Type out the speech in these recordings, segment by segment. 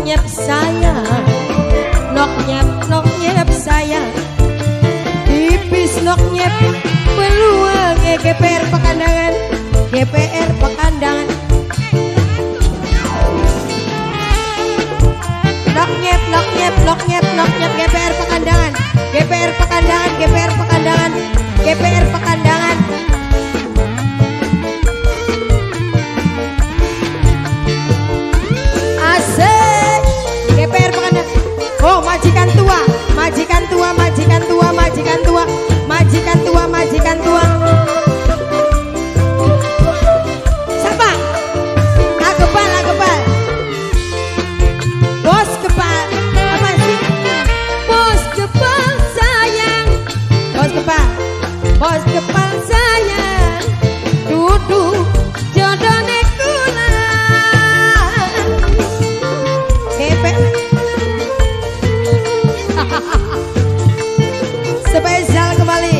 nyep sayang, nok nyep sayang, tipis nok nyep peluang GPR Pekandangan, GPR Pekandangan. Nok nyep GPR Pekandangan, GPR Pekandangan, GPR Pekandangan, GPR Pekandangan. Asik, GPR Pekandangan. Oh, majikan tua, majikan tua, majikan tua, majikan tua, majikan tua, majikan tua. Siapa? Agepal. Bos kepal. Apa sih? Bos kepal sayang. Bos kepal sayang. Duduk jodone kula. Spesial kembali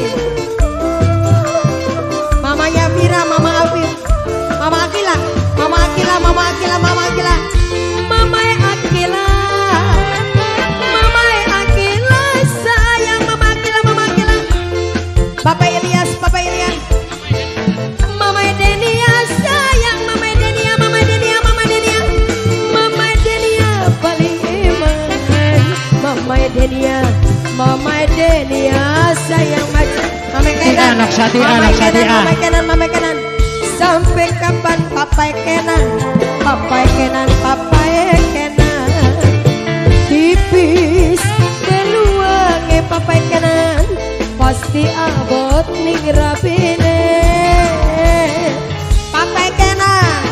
mamanya Mira, Mama Afif, Mama Akila, Mama Akila, Mama Akila, Mama Akila, Mama Akila, Mama Akila sayang, Mama Akila, Mama Akila, Papa Ilyas, Papa Ilian, Mama Denia sayang, Mama Denia, Mama Denia, Mama Denia, Mama Denia paling iman, Mama Denia, Mama Denia sayang macam Mama Kenan, Mama Kenan, sampai kapan Papai Kenan, Papai Kenan, Papai Kenan, tipis peluangnya Papai Kenan, pasti abot ning rabine, Papai Kenan,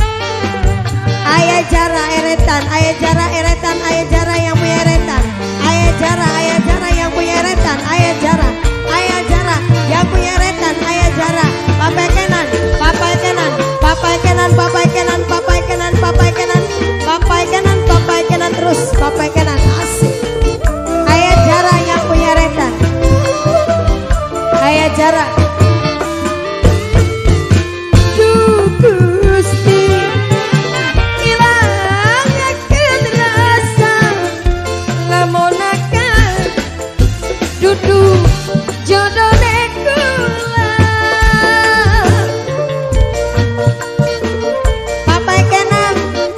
ayah jara eretan, ayah jara eretan, ayah jara yang punya eretan, ayah jara yang punya eretan, ayah jara yang punya eretan, ayah jara, Papai Kenan, Papai Kenan, Papai Kenan, Papai Kenan, Papai Kenan, Papai Kenan, Papai Kenan, Papai Kenan terus, Papai Kenan asik, ayah jara yang punya eretan, ayah jara. Gusti ilangakeun rasa lamunakan duduk jodone kula, Papai Kenan,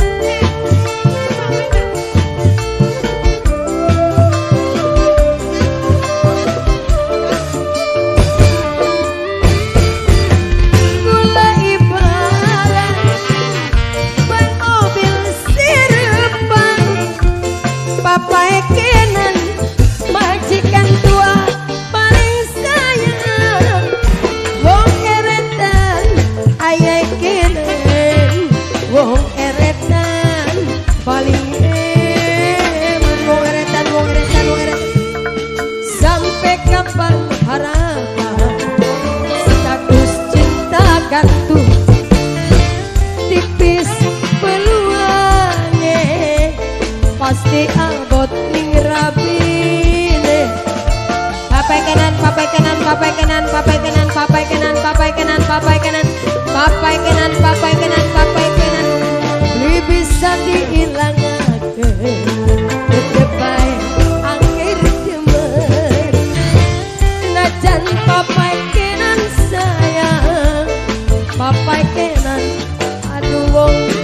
kula ibarat ban mobil sirpan, Papai Kenan majikan tua paling sayang, wong eretan ayah Kenan, wong eretan paling eman, wong eretan, sampai kapan harapan status cinta gantung, tipis peluangnya pasti abot ning rabine, Papai Kenan, Papai Kenan, Papai Kenan, Papai Kenan, Papai Kenan, Papai Kenan, Papai Kenan, Papai Kenan, Papai Kenan, Papai Kenan, beli bisa diilangakeun depai angker jemer, najan Papai Kenan sayang, Papai Kenan aduh wong